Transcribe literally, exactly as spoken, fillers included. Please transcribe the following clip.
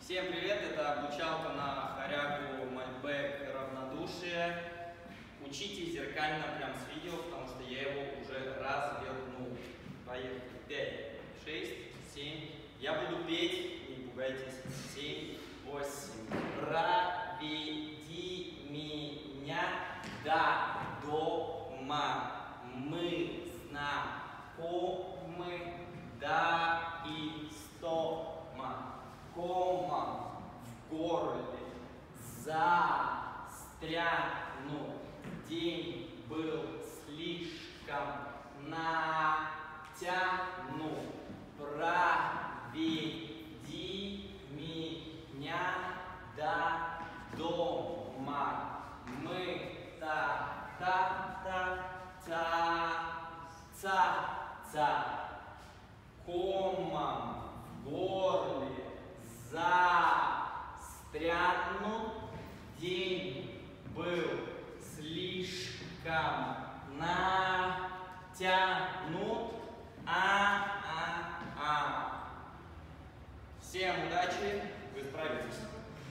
Всем привет! Это обучалка на хорягу, мальбэк, равнодушие. Учите зеркально прям с видео, потому что я его уже развернул. Поехали. пять, шесть, семь. Я буду петь, не пугайтесь. семь, восемь. Проведи меня до дома. Мы знакомы до истома. Кома в горле застряну. День был слишком натянут. Проведи меня до дома. Мы та-та-та-та-ца-ца. Комом в горле застрянут. День был слишком натянут.